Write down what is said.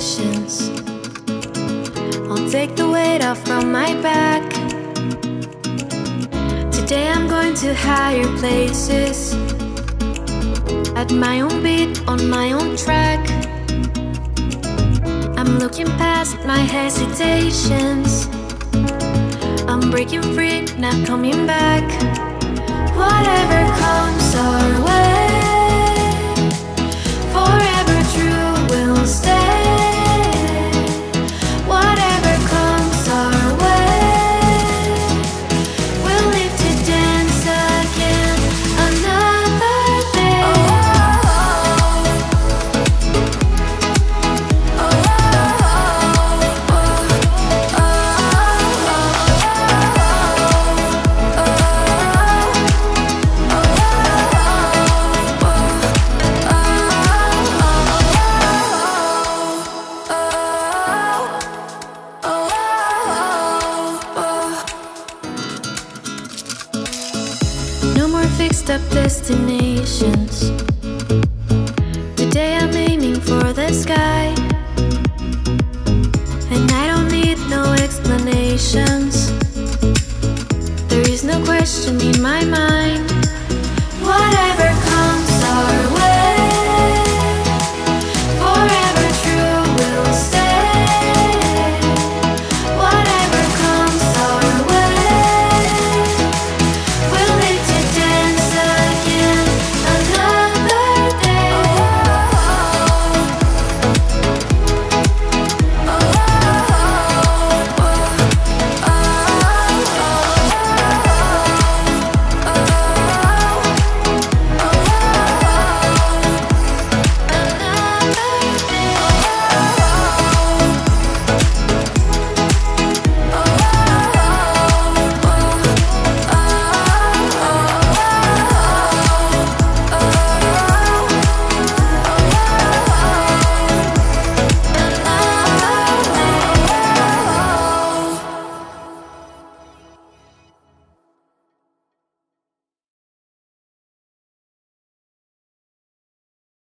patience. I'll take the weight off from my back. Today I'm going to higher places, at my own beat, on my own track. I'm looking past my hesitations. I'm breaking free, not coming back. Whatever comes our way, forever true we'll stay. Whatever comes our way, we'll live to dance again another day. No more fixed up destinations. Today I'm aiming for the sky, and I don't need no explanations. There is no question in my mind.